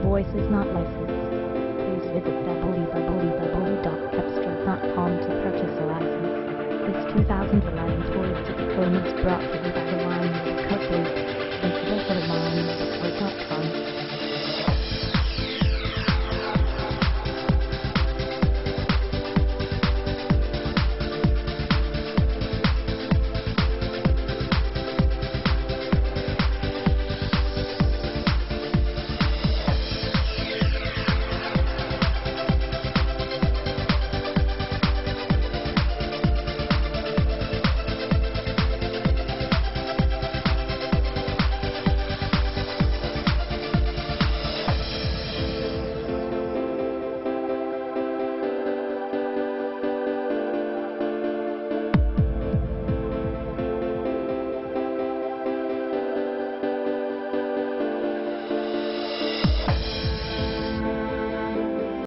voice is not licensed. Please visit www.cepstral.com to purchase a license. This 2011 Toyota Tacoma is brought to you by the line of Coat Incident for the line